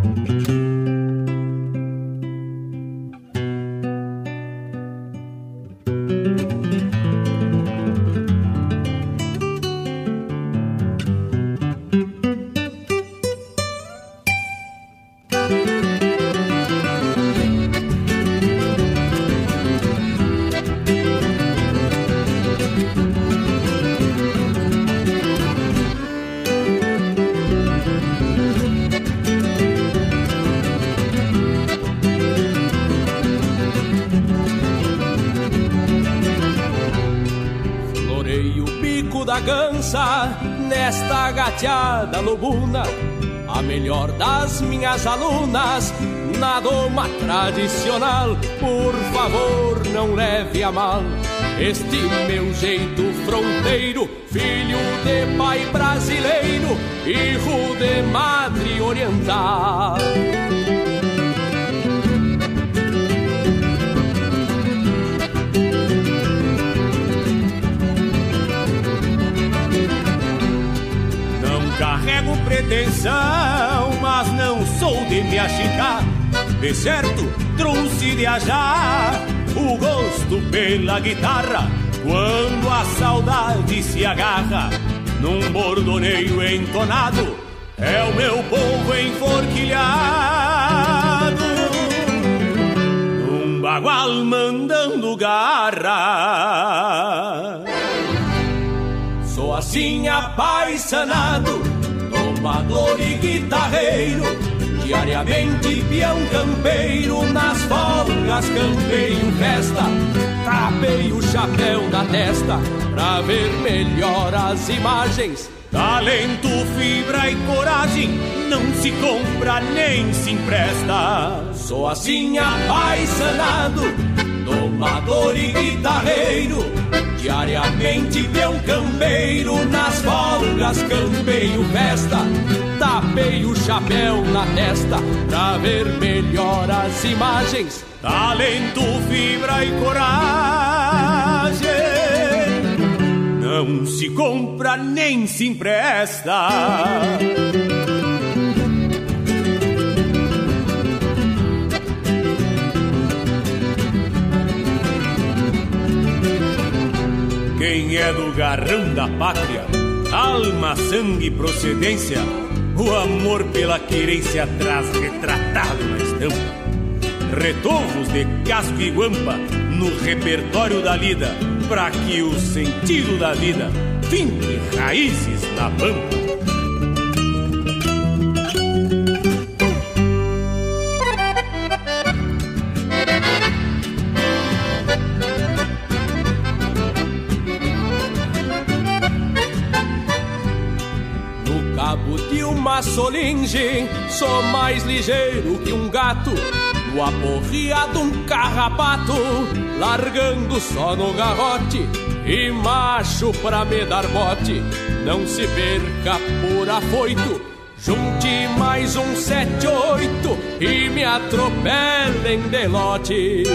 Nesta gateada lobuna, a melhor das minhas alunas, na doma tradicional. Por favor, não leve a mal este meu jeito fronteiro, filho de pai brasileiro, hijo de madre oriental. Carrego pretensão, mas não sou de me achicar. De certo, trouxe de ajar o gosto pela guitarra. Quando a saudade se agarra num bordoneio entonado, é o meu povo enforquilhado num bagual mandando garra. Sou assim apaisanado, domador e guitarreiro, diariamente peão campeiro, nas folgas campeio festa, tapei o chapéu na testa pra ver melhor as imagens. Talento, fibra e coragem não se compra nem se empresta. Sou assim apaisanado, domador e guitarreiro, diariamente peão campeiro, nas folgas campeio festa, tapei o chapéu na testa pra ver melhor as imagens. Talento, fibra e coragem não se compra nem se empresta. Quem é do garrão da pátria, alma, sangue e procedência, o amor pela querência traz retratado na estampa. Retornos de casco e guampa no repertório da lida, pra que o sentido da vida finque raízes na pampa. De uma solinge, sou mais ligeiro que um gato, no aporreado um carrapato, largando só no garrote, e macho pra me dar bote. Não se perca por afoito, junte mais um 7, 8 e me atropelem de lote.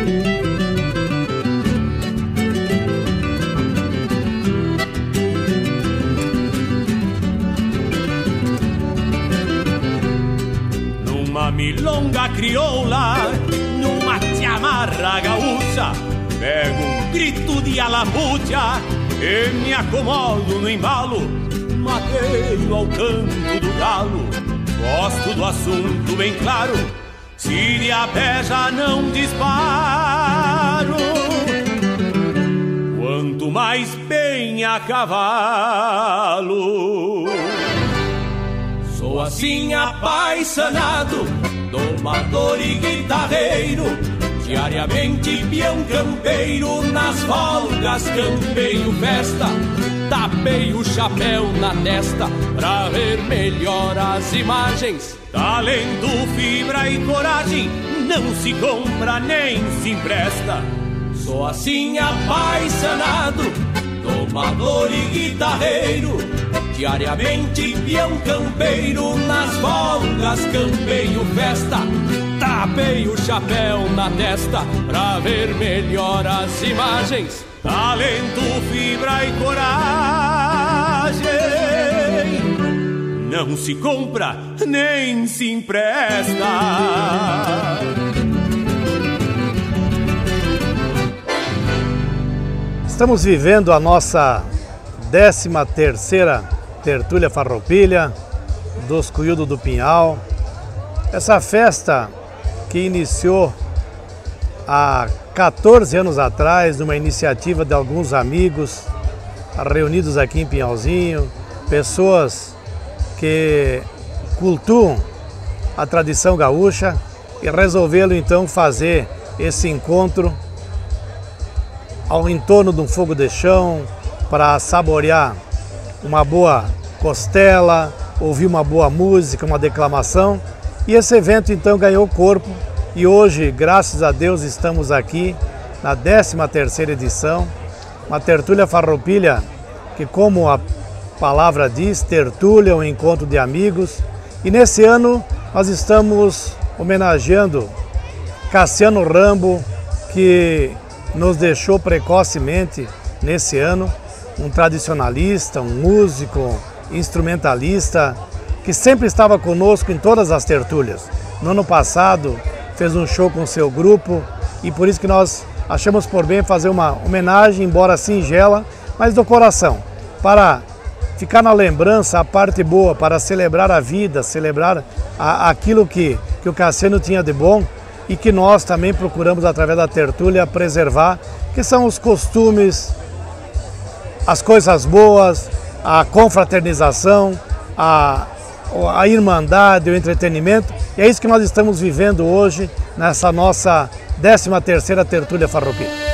Numa milonga crioula, numa chamarra gaúcha, pego um grito de alamutia e me acomodo no embalo, mateio ao canto do galo. Gosto do assunto bem claro, se de a pé já não disparo, quanto mais bem a cavalo. Sou assim apaisanado, domador e guitarreiro, diariamente peão campeiro, nas folgas campeio festa, tapei o chapéu na testa pra ver melhor as imagens. Talento, fibra e coragem não se compra nem se empresta. Sou assim apaisanado, domador e guitarreiro, diariamente peão campeiro, nas folgas campeio festa, tapei o chapéu na testa pra ver melhor as imagens. Talento, fibra e coragem não se compra nem se empresta. Estamos vivendo a nossa 13ª Tertúlia Farroupilha dos Cuiudos do Pinhal. Essa festa que iniciou há 14 anos atrás, numa iniciativa de alguns amigos reunidos aqui em Pinhalzinho, pessoas que cultuam a tradição gaúcha, e resolveram então fazer esse encontro ao entorno de um fogo de chão para saborear uma boa costela, ouvir uma boa música, uma declamação. E esse evento então ganhou corpo e hoje, graças a Deus, estamos aqui na 13ª edição, uma Tertúlia Farroupilha que, como a palavra diz, tertúlia, um encontro de amigos. E nesse ano nós estamos homenageando Cassiano Rambo, que nos deixou precocemente nesse ano, um tradicionalista, um músico, instrumentalista, que sempre estava conosco em todas as tertúlias. No ano passado fez um show com seu grupo e por isso que nós achamos por bem fazer uma homenagem, embora singela, mas do coração, para ficar na lembrança a parte boa, para celebrar a vida, celebrar aquilo que o Cassiano tinha de bom e que nós também procuramos, através da tertúlia, preservar, que são os costumes, as coisas boas, a confraternização, a irmandade, o entretenimento. E é isso que nós estamos vivendo hoje nessa nossa 13ª Tertúlia Farroupilha.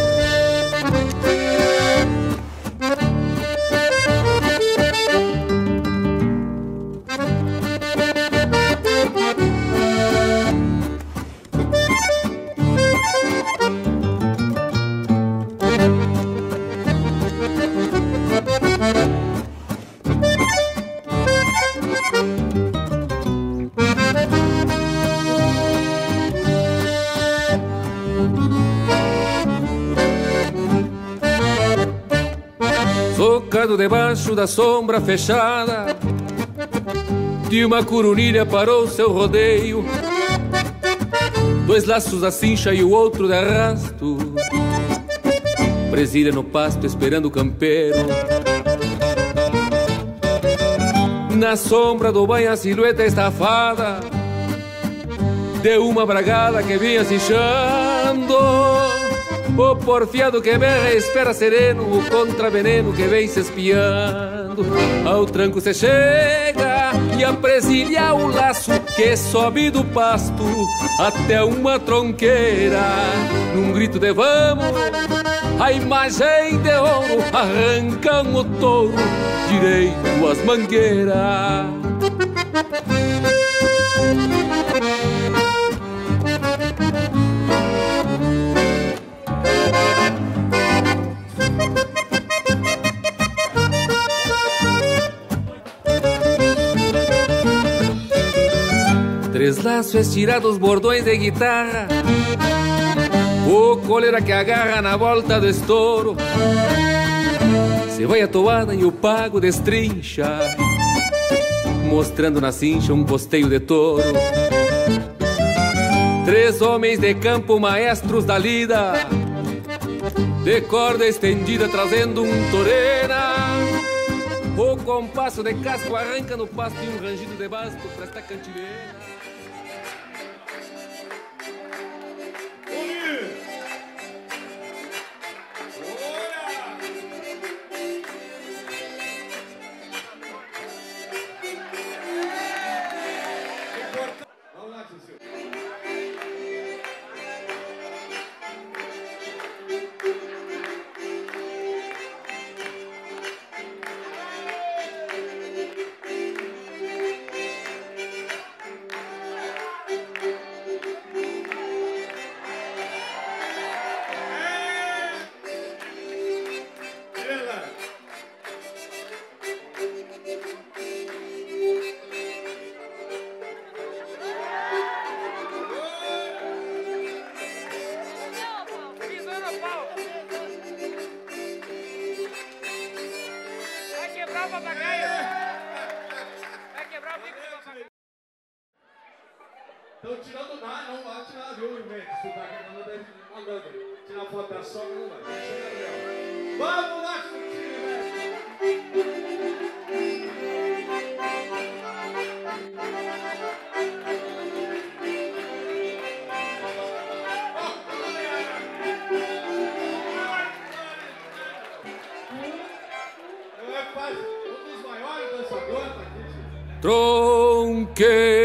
Socado debaixo da sombra fechada de uma curunilha parou seu rodeio, 2 laços da cincha e o outro de arrasto, presilha no pasto esperando o campeiro. Na sombra do banho a silhueta estafada de uma bragada que vinha cinchando, o porfiado que berra espera sereno, o contraveneno que vem se espiando. Ao tranco se chega e a presilha o laço que sobe do pasto até uma tronqueira. Num grito de vamos, a imagem de ouro arrancam o touro direito às mangueiras. Três laços estirados, bordões de guitarra, o coleira que agarra na volta do estouro, se vai a toada e o pago destrincha, mostrando na cincha um costeio de touro. 3 homens de campo, maestros da lida, de corda estendida trazendo um torena. O compasso de casco arranca no pasto e um rangido de basto pra esta cantileira. Estão tirando nada, não vai tirar, viu, gente? Se tá querendo, mandando. Tirar foto da sogra, não vai. Vamos lá, Chutinho, velho! Um dos maiores dançadores aqui, Tronque